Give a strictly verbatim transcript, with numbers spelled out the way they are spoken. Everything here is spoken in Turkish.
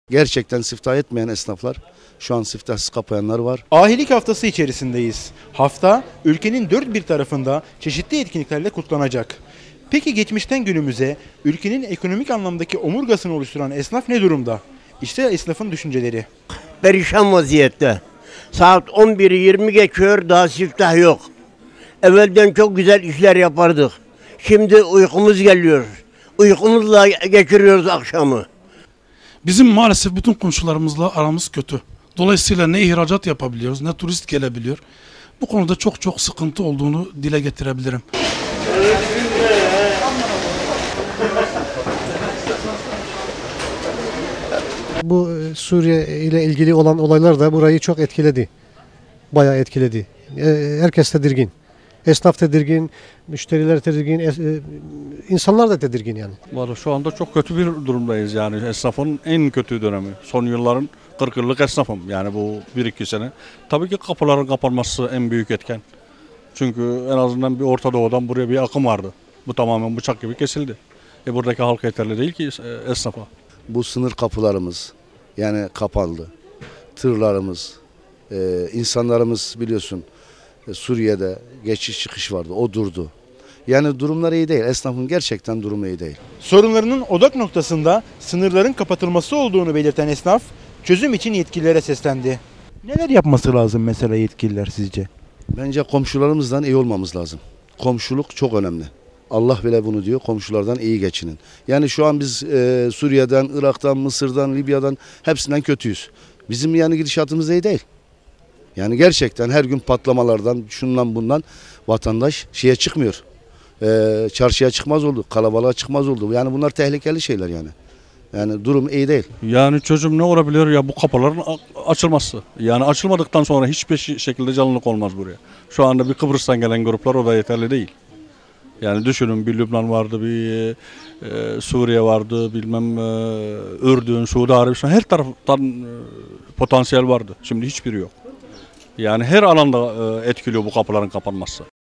Gerçekten siftah etmeyen esnaflar, şu an siftahsız kapayanlar var. Ahilik haftası içerisindeyiz. Hafta ülkenin dört bir tarafında çeşitli etkinliklerle kutlanacak. Peki geçmişten günümüze ülkenin ekonomik anlamdaki omurgasını oluşturan esnaf ne durumda? İşte esnafın düşünceleri. Perişan vaziyette. Saat on biri yirmi geçiyor, daha siftah yok. Evvelden çok güzel işler yapardık. Şimdi uykumuz geliyor. Uykumuzla geçiriyoruz akşamı. Bizim maalesef bütün komşularımızla aramız kötü. Dolayısıyla ne ihracat yapabiliyoruz, ne turist gelebiliyor. Bu konuda çok çok sıkıntı olduğunu dile getirebilirim. Bu Suriye ile ilgili olan olaylar da burayı çok etkiledi. Bayağı etkiledi. Herkes tedirgin. Esnaf tedirgin, müşteriler tedirgin, insanlar da tedirgin yani. Vallahi şu anda çok kötü bir durumdayız yani esnafın en kötü dönemi. Son yılların kırk yıllık esnafım yani bu bir iki sene. Tabii ki kapıların kapanması en büyük etken. Çünkü en azından bir Orta Doğu'dan buraya bir akım vardı. Bu tamamen bıçak gibi kesildi. E buradaki halk yeterli değil ki esnafa. Bu sınır kapılarımız yani kapandı. Tırlarımız, e, insanlarımız biliyorsun e, Suriye'de geçiş çıkış vardı. O durdu. Yani durumlar iyi değil. Esnafın gerçekten durumu iyi değil. Sorunlarının odak noktasında sınırların kapatılması olduğunu belirten esnaf çözüm için yetkililere seslendi. Neler yapması lazım mesela yetkililer sizce? Bence komşularımızdan iyi olmamız lazım. Komşuluk çok önemli. Allah bile bunu diyor, komşulardan iyi geçinin. Yani şu an biz e, Suriye'den, Irak'tan, Mısır'dan, Libya'dan hepsinden kötüyüz. Bizim yani gidişatımız iyi değil. Yani gerçekten her gün patlamalardan, şundan bundan vatandaş şeye çıkmıyor. E, çarşıya çıkmaz oldu, kalabalığa çıkmaz oldu. Yani bunlar tehlikeli şeyler yani. Yani durum iyi değil. Yani çözüm ne olabilir ya bu kapıların açılması. Yani açılmadıktan sonra hiçbir şekilde canlılık olmaz buraya. Şu anda bir Kıbrıs'tan gelen gruplar o da yeterli değil. Yani düşünün bir Lübnan vardı, bir e, Suriye vardı, bilmem e, Ürdün, Suudi Arabistan her taraftan e, potansiyel vardı. Şimdi hiçbiri yok. Yani her alanda e, etkiliyor bu kapıların kapanması.